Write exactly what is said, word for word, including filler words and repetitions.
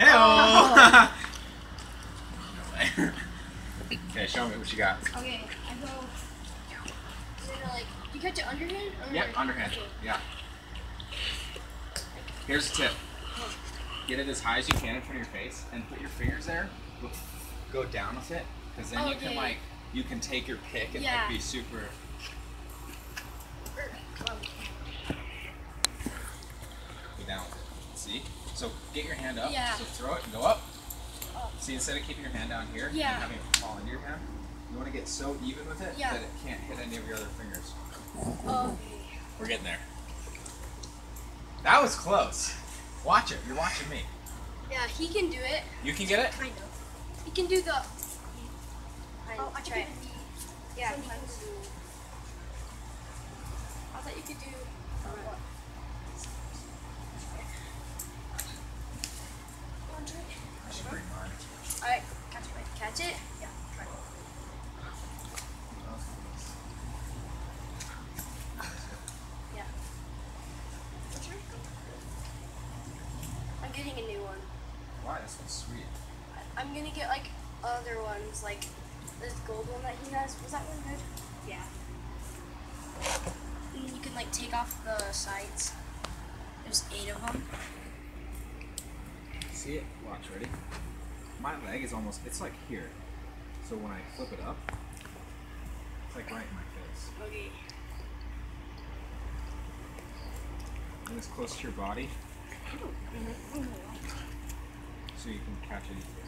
Hey-oh! No way. Okay, show me what you got. Okay, I go. Then I like, you catch it underhand? Or Yep, underhand. Okay. Yeah. Here's the tip. Get it as high as you can in front of your face, and put your fingers there. Go down with it, because then you can Okay. like you can take your pick and Yeah. like be super. Go down with it. See? So get your hand up. Yeah. So throw it and go up. Oh. See, instead of keeping your hand down here Yeah. and having it fall into your hand, you want to get so even with it Yeah. that it can't hit any of your other fingers. Okay. We're getting there. That was close. Watch it. You're watching me. Yeah, he can do it. You can get it? Kind of. He can do the. Oh, I try. can Yeah, Sometimes do. I thought you could do. Uh, what? One try. I should bring mine. All right, catch it. Catch it. Yeah. Try. Yeah. What's your? I'm getting a new one. Why? This one's sweet. I- I'm gonna get like other ones, like this gold one that he has. Was that one good? Yeah. And you can like take off the sides. There's eight of them. See it? Watch. Ready? My leg is almost, it's like here. So when I flip it up, it's like right in my face. Okay. And it's close to your body, so you can catch it easily.